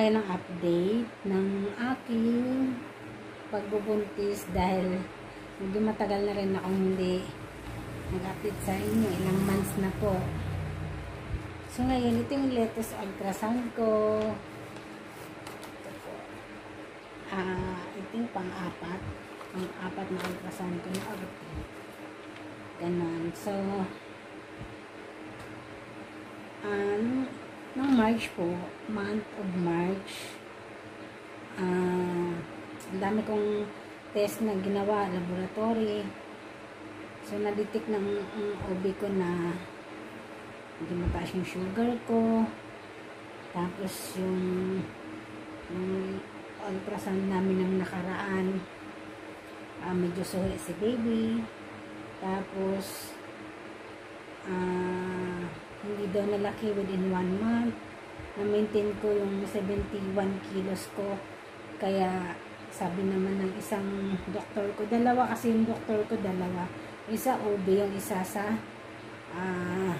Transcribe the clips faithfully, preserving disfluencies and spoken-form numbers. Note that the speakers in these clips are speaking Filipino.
kayo ng update ng aking pagbubuntis dahil medyo matagal na rin akong hindi nag-update sa inyo, ilang months na po. So ngayon, ito yung latest ultrasound ko. Ito po. Uh, ito yung pang-apat. Pang-apat na ultrasound ko na update. Ganon. So, um, noong March po, month of March, uh, ang dami kong test na ginawa, laboratory. So, na-detect ng um, O B ko na hindi mataas yung sugar ko. Tapos, yung, yung ultrasound namin ng nakaraan, uh, medyo suhi si baby. Tapos, ah, uh, hindi daw nalaki within one month. Na-maintain ko yung seventy-one kilos ko. Kaya, sabi naman ng isang doktor ko, dalawa kasi yung doktor ko, dalawa. Isa O B, yung isa sa ah,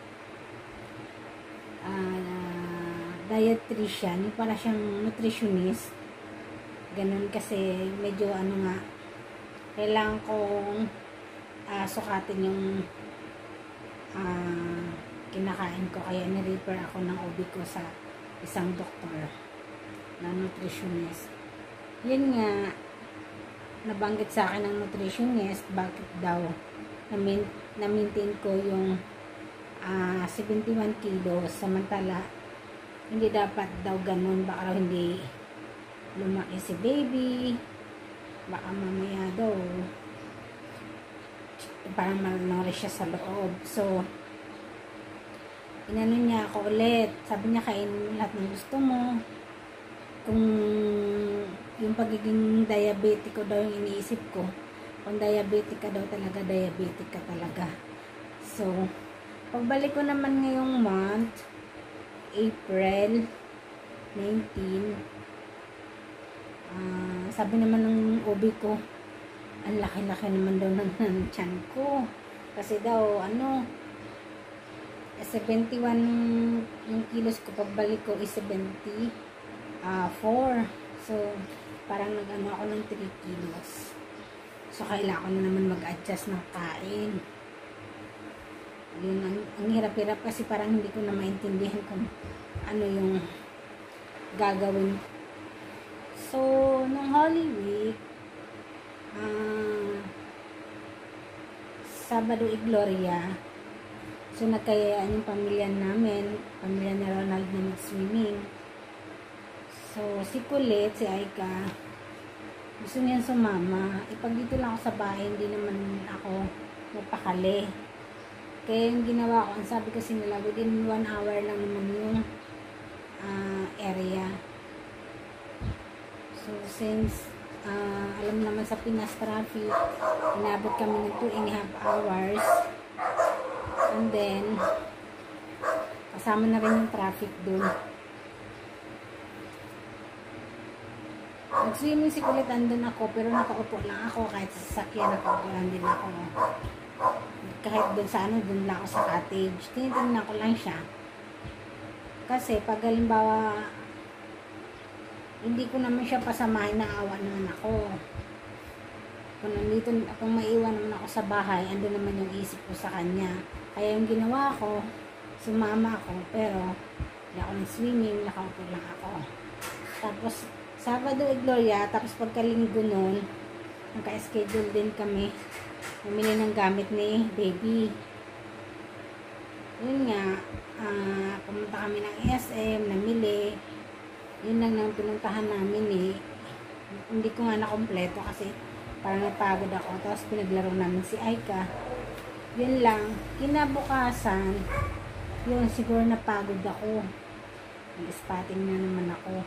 uh, uh, dietitian. Yung para siyang nutritionist. Ganun kasi, medyo ano nga, kailangan kong uh, sukatin yung uh, kinakain ko, kaya ni-refer ako ng O B ko sa isang doktor na nutritionist. Yun nga, nabanggit sa akin ng nutritionist, bakit daw na-maintain ko yung uh, seventy-one kilos, samantala hindi dapat daw ganun, baka raw hindi lumaki si baby, baka mamaya daw parang malnourished siya sa loob. So, inano niya ako ulit. Sabi niya, kainin mo lahat ng gusto mo. Kung yung pagiging diabetic ko daw yung iniisip ko. Kung diabetic ka daw talaga, diabetic ka talaga. So, pagbalik ko naman ngayong month, April nineteen, uh, sabi naman ng O B ko, ang laki-laki naman daw ng, ng tiyan ko. Kasi daw, ano, seventy-one yung kilos ko, pagbalik ko is seventy-four. So, parang nag-ano ako ng three kilos. So, kailangan ko na naman mag-adjust ng kain. Yun, ang, ang hirap-hirap kasi parang hindi ko na maintindihan kung ano yung gagawin. So, nung Holy Week, uh, Sabado y Gloria, so, nagkayaan yung pamilya namin, pamilya ni Ronald na nag-swimming. So, si Kulit, si Aika, gusto niyan sumama. Ipag dito lang ako sa bahay, hindi naman ako magpakali. Kaya yung ginawa ko, ang sabi kasi nila, within one hour lang naman yung uh, area. So, since uh, alam naman sa Pinas traffic, inabot kami ng two and a half hours. And then, kasama na rin yung traffic dun. Nag-swimming si Kulit, andun ako, pero nakaupo lang ako, kahit sa sasakyan, nakaupo lang din ako. Kahit dun sa ano, dun lang ako sa cottage. Tinitingnan ko lang siya. Kasi, pag halimbawa, hindi ko naman siya pasamahin, naawa naman ako. Kung nandito, kung maiwan naman ako sa bahay, andun naman yung isip ko sa kanya. Kaya yung ginawa ko, sumama ako, pero hindi ako nag-swimming, nakaupo lang ako. Tapos, Sabado y Gloria, tapos pagkalinggo nun, naka-schedule din kami, bumili ng gamit ni baby. Yun nga, uh, pumunta kami ng S M, namili. Yun lang nang pinuntahan namin eh. Hindi ko nga nakompleto kasi parang napagod ako. Tapos pinaglaro namin si Aika. Yun lang. Kinabukasan, yun siguro napagod ako. Nag-spotting na naman ako.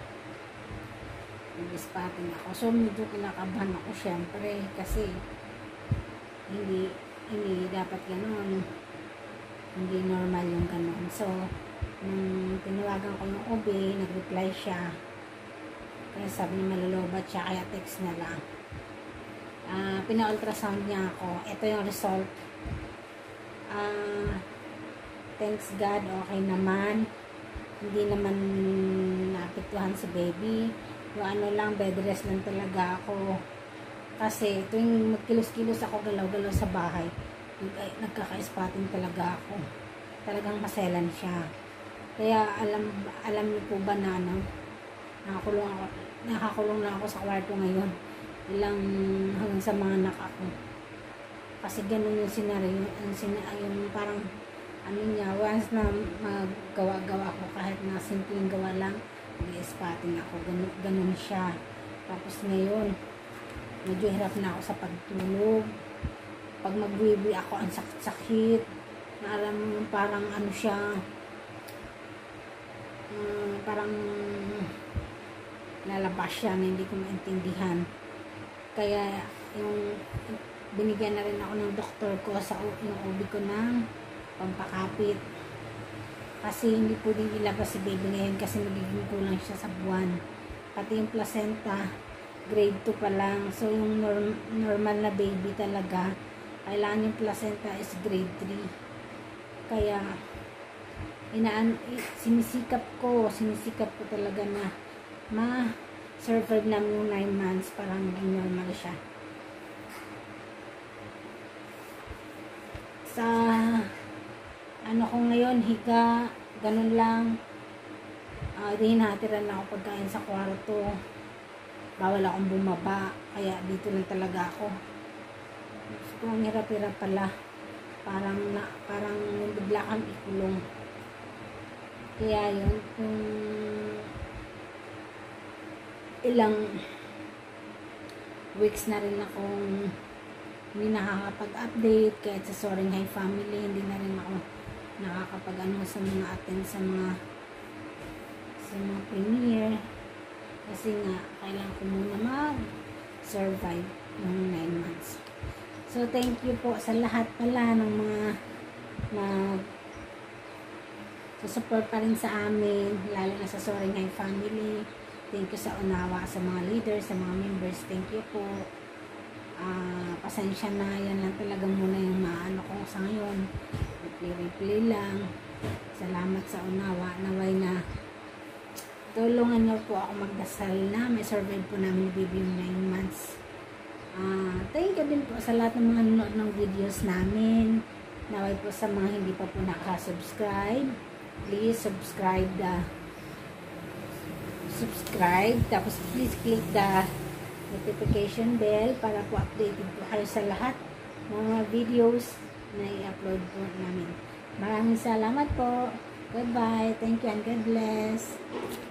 Nag-spotting ako. So, medyo kinakabahan ako syempre. Kasi, hindi, hindi dapat gano'n. Hindi normal yung gano'n. So, nung tinawagan ko yung O B, nag-reply siya. Kaya sabi niya malulubat siya, kaya text na lang. Uh, pina-ultrasound niya ako. Ito yung result. Uh, thanks God, okay naman. hindi naman naapektuhan si baby. Yung ano lang, bed rest lang talaga ako. Kasi tuwing magkilos-kilos ako, galaw-galaw sa bahay, nagkaka-spotting talaga ako. Talagang maselan siya. Kaya alam alam niyo po ba na ano, nakakulong ako, nakakulong na ako sa kwarto ngayon. Ilang hanggang sa mga anak ako. Kasi ganun yung scenario, yung, yung parang ano niya, once na magawa-gawa ko, kahit na simpleng gawa lang, nag-spotting ako, ganun, ganun siya. Tapos ngayon, medyo hirap na ako sa pagtulog. Pag magwiwi ako, ang sakit-sakit, na alam mo, parang ano siya, um, parang lalabas siya na hindi ko maintindihan. Kaya yung binigyan na rin ako ng doktor ko sa yung O B ko ng pampakapit. Kasi hindi po din ilabas si baby ngayon kasi magiging kulang siya sa buwan. Pati yung placenta, grade two pa lang. So yung norm, normal na baby talaga, kailangan yung placenta is grade three. Kaya inaan, sinisikap ko, sinisikap ko talaga na ma-survive namin yung nine months para maging normal siya. Sa ano ko ngayon, higa, ganun lang. Uh, hinatiran lang ako pagkain sa kwarto. Bawal akong bumaba, kaya dito lang talaga ako. So, ang hirap-hirap pala. Parang, na, parang bigla kang ikulong. Kaya yun, kung ilang weeks na rin akong hindi nakakapag-update kahit sa Soaring High Family, hindi na rin ako nakakapag-ano sa mga attend sa mga sa mga premiere kasi nga kailangan ko muna mag-survive ng nine months. So thank you po sa lahat pala ng mga nag support pa rin sa amin, lalo na sa Soaring High Family. Thank you sa unawa sa mga leaders, sa mga members. Thank you po. Uh, pasensya na, yan lang talaga muna yung maano ko sa ngayon. Replay-replay lang. Salamat sa unawa. Naway na tulungan niyo po ako magdasal na may survive po namin ni baby yung nine months. Uh, thank you din po sa lahat ng mga nanonood ng videos namin. Naway po sa mga hindi pa po nakasubscribe, please subscribe the subscribe tapos please click the notification bell para po updated po kayo sa lahat ng mga videos na i-upload po namin. Maraming salamat po. Goodbye. Thank you and God bless.